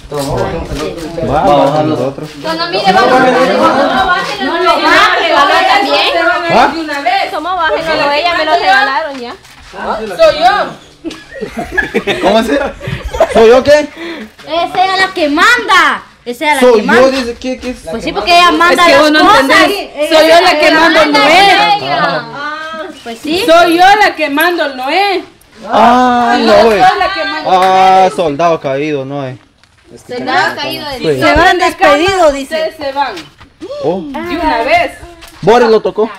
Vamos a nosotros. No, mire, vamos a bajar. No lo regaló también. ¿Cómo bájenlo? Ella me lo regalaron ya. Soy yo. ¿Cómo así? ¿Soy yo qué? Esa es la que manda. Esa es la Soy que yo, manda. dice, ¿qué? Pues sí, porque ella manda Es que las vos no cosas. entendés. Soy yo la que mando el Noé. Pues sí. Soy yo la que mando el Noé. Ah, no, Soy güey. la que mando. Ah, soldado caído, no es. Soldado caído de Sí. Se van despedidos, dice. Ustedes se van. Oh. De una vez. Boris lo tocó.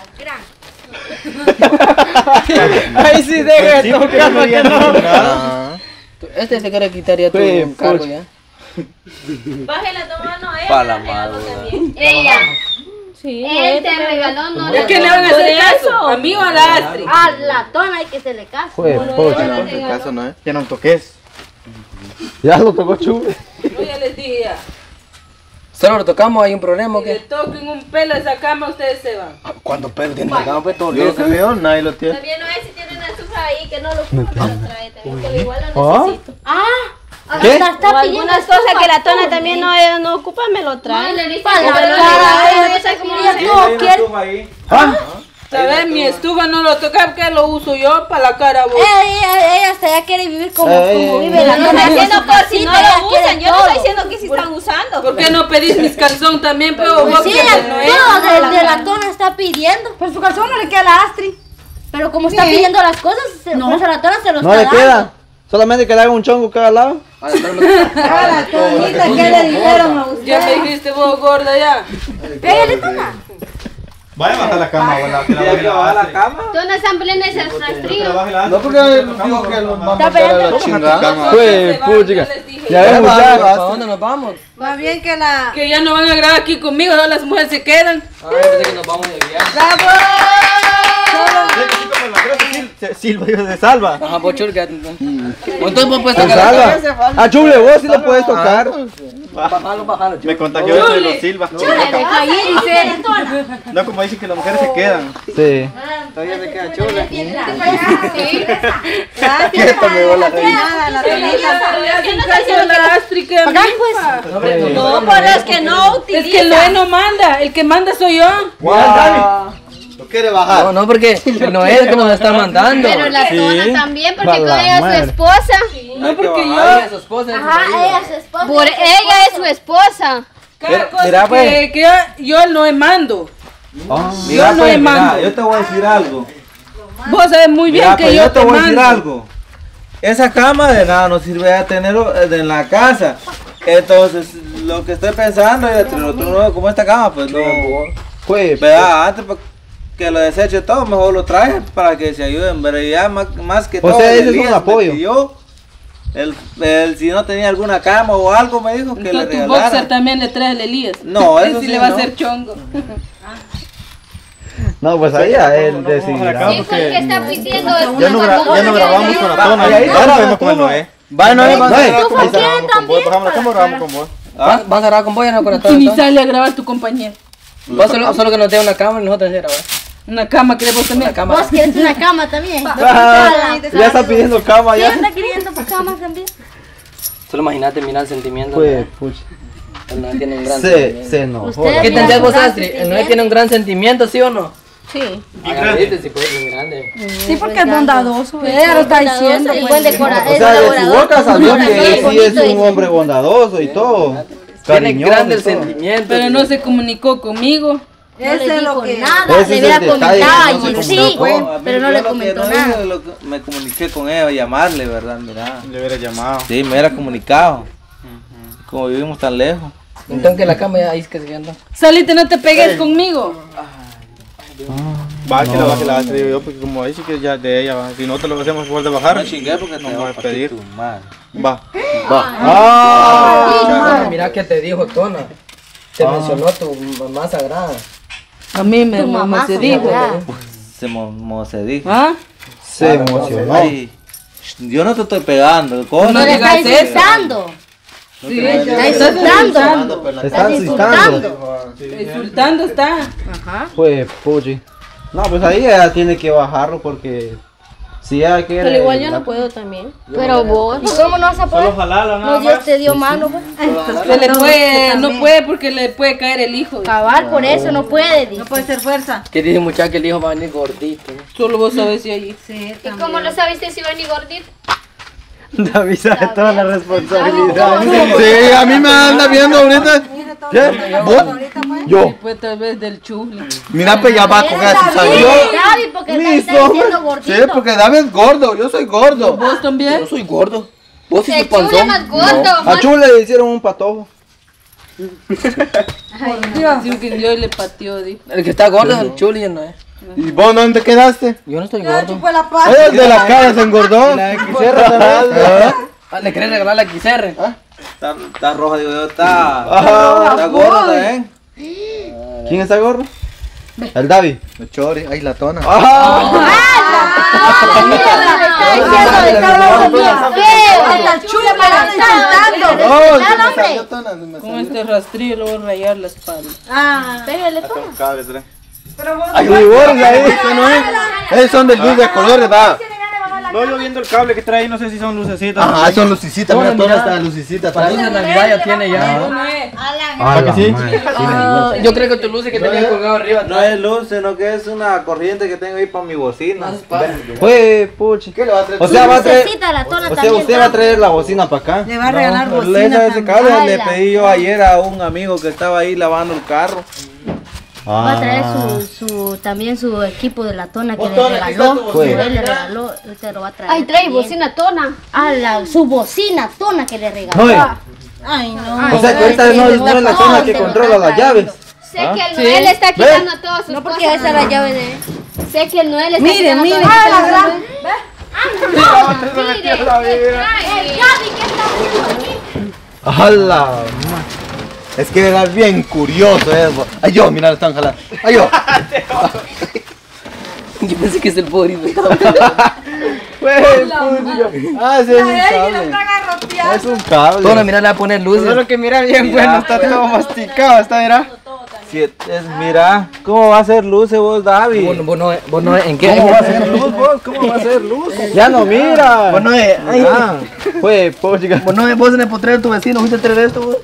Ahí sí deja de tocar para que no. Este se quiere quitar ya tu Sí, cargo pues. ya. Bájela, toma Noé. Pa' la madre. Ella. Sí. Él te regaló, no ¿A quién le van a hacer caso? ¿A mí o a la Astrid? A la tona hay que se le casa. Pues, caso no es. Ya no toques. ya lo tocó Chuve. Yo ya les dije ya. Solo lo tocamos, hay un problema o Si le qué? toquen un pelo a esa cama, ustedes se van. ¿Cuántos pelos tiene la cama? Pues todo Yo creo, nadie lo tiene. También no es si tiene una estufa ahí que no lo ocupa, me lo trae también, que igual lo ¿Ah? necesito. Ah, ¿Qué? está pidiendo algunas cosas que la tona también no ocupa, me lo trae. ¿Sabes? Mi estufa no lo toca porque lo uso yo para la cara vos. Ella hasta ya quiere vivir como vive la tona. Haciendo por si no lo usan, yo no estoy diciendo que si están usando. ¿Por qué no pedís mis calzones también, pero vos Sí, que no es? todo de la tona está pidiendo. Pero su calzón no le queda a la Astrid. Pero como está pidiendo las cosas, por eso la tona se los No está le dando. queda. Solamente que le haga un chongo cada lado. A la tonita que le dijeron a usted. Ya me dijiste vos gorda ya. Pégale, tona. Vaya a bajar la cama, abuela. Que la baje la cama. Tona están peleando ese rastrillo. No, porque digo que lo vamos a mandar a la chingada. Pues, puchica. Ya les dije. Ya ves, muchachos. ¿Para dónde nos vamos? Más bien que la... Que ya no van a grabar aquí conmigo, solo las mujeres se quedan. Ah, yo pensé que nos vamos de viaje. Silva, hijo de salva. Ajá, pues churca. Entonces vos puedes Con tocar la salva. cabeza. Ah, Chuble, vos sí lo puedes tocar. Bájalo, Me contagió eso de los Silva. Deja ahí, dice. No, como dicen que las mujeres se quedan. Sí. Todavía se queda chula. Quieto me la Ya no estoy diciendo la Astrid que No, por es que no es que el Noé no manda, el que manda soy yo. ¿Lo quiere bajar? No, porque no es el que nos está mandando. Pero la tona también, porque Pa' con la ella es madre. su esposa. No porque Ella yo, es su esposa. Ajá, ella es su esposa. Por ella es su esposa. cada cosa Mira, pues. que yo no mando. Mira, Yo no pues, mando. mira, yo te voy a decir algo. Vos sabes muy bien Mira, que pues, yo yo te te voy a decir mando. algo. Esa cama de nada nos sirve a tenerlo en la casa. Entonces, lo que estoy pensando es como esta cama, pues no. Pues, Vea, antes que lo deseche todo, mejor lo traje para que se ayuden. Pero ya más que O todo, sea, ese es un Elías me apoyo. pidió, él, si no tenía alguna cama o algo, me dijo que le Entonces tu boxer regalara. también le trae el Elías. No, Ese eso sí sí le va a no. hacer chongo. no, pues ahí a él decidirá. Sí, porque está pidiendo Ya no grabamos con la tona. Ahí, ahí, Ahora ahí, vemos con el Noé. Vale, no, No, vas Con vos, bajamos la cama, grabamos con vos. a grabar con vos y no con la Tú ni tona. sale a grabar tu compañero. Vos solo que nos dé una cámara y nosotros grabar. Una cama que vos también. Una cámara. Vos quieres una cama también. Ah, ya está pidiendo cama ¿Quién ya. está queriendo cama también? Solo imagínate mirar el sentimiento. Pues, pucha. El Noé tiene un gran Se sentimiento. enojó. Usted- ¿Qué tendrías vos, Astrid? El Noé tiene un gran sentimiento, ¿sí o no? Sí. Agradece si puedes, bien grande. Sí, porque es bondadoso. Ella lo está diciendo. Y buen decorador. O sea, de su boca salió que él sí es un hombre bondadoso y todo. Tiene Cariñoso grande y el todo. sentimiento. Pero no se comunicó conmigo. No le Ese es lo dijo que... nada, Ese le es hubiera el detalle, comentado que no y se sí, comunicó. A mí, pero no yo le lo que comentó no nada. hice, me comuniqué con ella, llamarle, ¿verdad? Mira. Le hubiera llamado. Sí, me hubiera comunicado. Como vivimos tan lejos. Entonces que la cama ya ahí es que se anda. Salite, no te pegues conmigo. Baje la Astrid, yo porque como dice que ya de ella, va. Si no te lo hacemos por de bajar, No chingué porque te nos voy va a despedir. tu madre. Va. Mira que te dijo Tona. Te mencionó tu mamá sagrada. A mí me, Tu mamá se se dijo. llama. Se dijo. ¿Ah? Se emocionó. Ay, yo no te estoy pegando. ¿Cómo No le está digas eso. insultando. Sí, Está insultando. Se están insultando. insultando está. Pues, puchi. No, pues ahí ella tiene que bajarlo porque Si ella quiere. Pero igual yo no puedo también. Pero vos, ¿y cómo no vas a poder? Solo jalarlo, nada No, Dios más. te dio mano, pues. Se le puede, no puede porque le puede caer el hijo. Cabal, por eso no puede, dice. No puede ser fuerza. Que dice muchacha que el hijo va a venir gordito. Solo vos sabés si allí. Sí, ¿Y cómo lo sabiste si va ni gordito? David sabe toda la responsabilidad. Sí, a mí me anda viendo ahorita. ¿Qué? ¿Vos? Yo. Después tal vez del chufle. Mira, pues ya va con eso. David, Yo. David, porque David está Listo. diciendo gordito. Sí, porque David es gordo. Yo soy gordo. ¿Vos también? Yo soy gordo. Vos sí sos El chule panzón. más gordo. A Chule le hicieron un patojo. Sí, que Dios le pateó, dijo. El que está gordo es el chuli, ya no es. ¿Y vos dónde quedaste? Yo no estoy Ya gordo. chupó la pata. El de la cara se engordó. La XR también. Ah, ¿le querés regalar la XR? Está roja, digo yo. Está Ajá. gorda también. ¿Quién está gordo? El David. El chori, ahí la tona. Hasta el chulo me la anda insultando. Con este rastrillo le voy a rayar la espalda. Ah, Pégale todo. Ay, Boris, ahí, eso no es. Esos son de luz de colores, va. No, yo viendo el cable que trae, no sé si son lucecitas. Ajá, son lucecitas, mira, Mira, todas estas lucecitas. Para luces de Navidad ya tiene ya. ¿Para que sí? Yo creo que tu luces que tenía colgado arriba. No es luz, sino que es una corriente que tengo ahí para mi bocina. Fue, puchi. ¿Qué le va a traer? O sea, va a traer. Necesita la tona O sea, también. usted va a traer la bocina para acá. le va a regalar No, bocina ese también. cable le Ala. pedí yo ayer a un amigo que estaba ahí lavando el carro. Va a traer Ah. también su equipo de la tona que le Botón, aquí está regaló. tu bocina. Él le regaló, él te lo va a traer. Ay, trae también. bocina tona. Su bocina tona que le regaló. No, Ay, no. o sea, que esta no es la zona que controla las llaves. Sé que el Noel está quitando todas sus No, porque cosas. esa es la llave de él. Sé que el Noel está Miren, quitando miren. todas sus Ah, la cosas. gran. ¡Hala! Es que era bien curioso eso. Ay, yo, mira, lo están jalando. Ay, yo. Yo pensé que es el Boris. Ah, sí, es un cable. Es un cable. Tona, mira, le va a poner luces. Lo que mira bien bueno, está todo masticado, está, mira. Si mira, ¿cómo va a ser luces vos, David? Vos no, ¿en qué? ¿Cómo va a ser luz vos? ¿Cómo va a ser luz? Ya no mira. Vos no es. Ay, Fue, puchi. vos no es vos en el potrero de tu vecino, fuiste a traer esto, vos.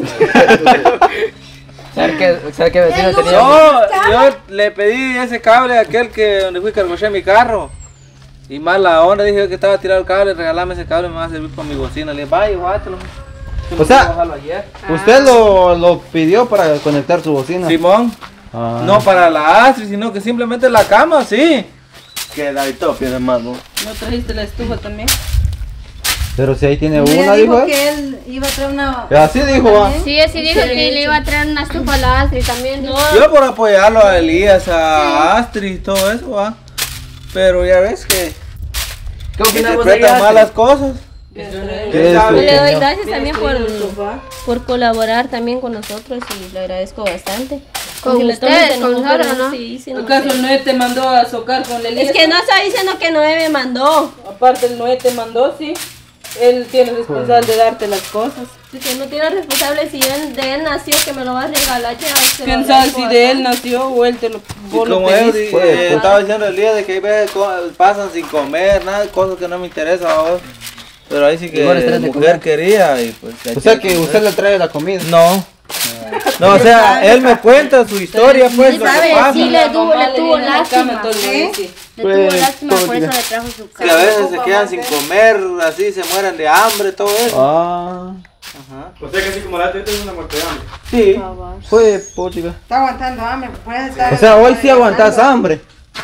¿Sabes qué vecino tenía? No, yo le pedí ese cable a aquel que donde fui cargoché mi carro. Y más la onda, dije yo que estaba tirado el cable, regalame ese cable, me va a servir para mi bocina. Le dije, vaya, guátelo. O sea, usted lo pidió para conectar su bocina. Simón, Ah. no para la Astrid, sino que simplemente la cama, sí. Que David todo pierde más, ¿no? ¿No trajiste la estufa también? Pero si ahí tiene Ella una, dijo dijo él. que él iba a traer una. Así dijo, va. Sí, así dijo que le iba a traer una estufa a la Astrid también. No. Yo por apoyarlo a Elías, a Astrid y todo eso, va. Pero ya ves que ¿Qué opinas vos de interpretan ella? mal las cosas. ¿Qué ¿Quién sabe? Le doy gracias también por colaborar también con nosotros y le agradezco bastante. Con Aunque le tome ustedes, de con nosotros, nosotros, ¿no? Sí, sí, ¿Acaso el Noé te mandó a socar con Lelí? Es que no está diciendo que Noé me mandó. Aparte el Noé te mandó, sí. Él tiene responsable de darte las cosas. Si que no tiene responsable, si de él nació que me lo va a regalar, ya se ¿Quién lo sabe agradezco si de él bastante. nació o él te lo Y vos lo como él pediste? estaba diciendo Elías de que hay veces pasan sin comer, nada, cosas que no me interesan a vos. Pero ahí sí que Igual estarás la de mujer comer. quería y pues... O sea que usted le trae la comida. No. No, o sea, él me cuenta su historia, pues, lo que ¿Sabe? pasa. Sí, le tuvo lástima. Entonces, sí. Le tuvo lástima, por eso le trajo su Que a veces se quedan sin comer, así se mueren de hambre, todo eso. Ah. O sea que así como la tuya es una muerte de hambre. Sí. Fue, puchica. Está aguantando hambre. Puede estar. O sea, hoy sí aguantas hambre.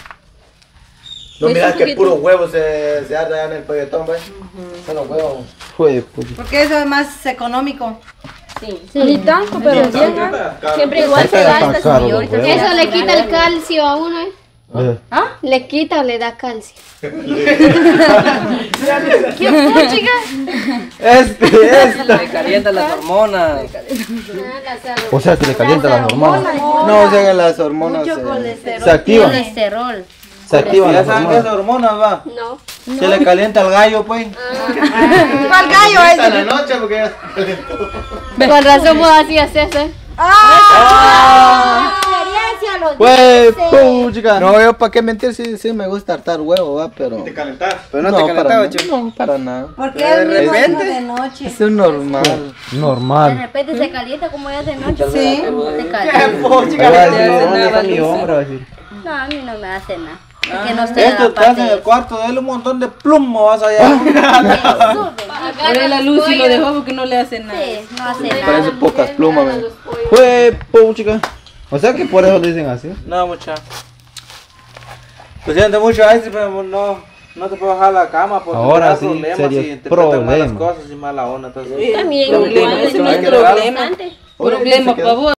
No miras que puro huevo se arda allá en el polletón, ¿ves? Son los huevos. Fue, puchica. Porque eso es más económico. Ni tanto, pero bien. Siempre igual se Está gasta. caro, Sí, ahorita los eso le quita el calcio a uno, ¿eh? ¿Ah? Le quita o le da calcio. ¿Qué puchica? Le calientan las hormonas. O sea que le calienta las hormonas. No, o sea que las hormonas Mucho se colesterol. Se activan. Colesterol. Se activan ya las saben que esas hormonas. hormonas va. No. Se le calienta el gallo, pues. ¿Cuál gallo es? la noche porque Con razón vos hacías eso, ¿eh? ¡Ah! Experiencia hágalo. Pues, dice. puchica. No, yo para qué mentir, sí me gusta hartar huevo, va, pero... Te calentás. Pero no te calentaba, no, para nada. Porque es mismo repente, de noche. Eso es normal. De Normal. repente se calienta como ya es de noche. Sí. Se calienta. ¿Dónde está mi hombre? Va a decir. No, a mí no me hace nada. Es que no estoy en Esto la estás parte en de el cuarto, dale un montón de plumo, vas allá. Ahora la luz y lo dejó porque no le hace nada. Sí, no hace Parece nada. pocas plumas, man. Pues, puchica. O sea que por eso le dicen así. No, mucha. Lo siento mucho, Ice, pero no te puedo bajar la cama porque Ahora te da sí, problemas serio y interpretas malas problema. cosas y mala onda. Entonces, También Problema, igual, ese no me es quedó problema. bastante. Problema para vos.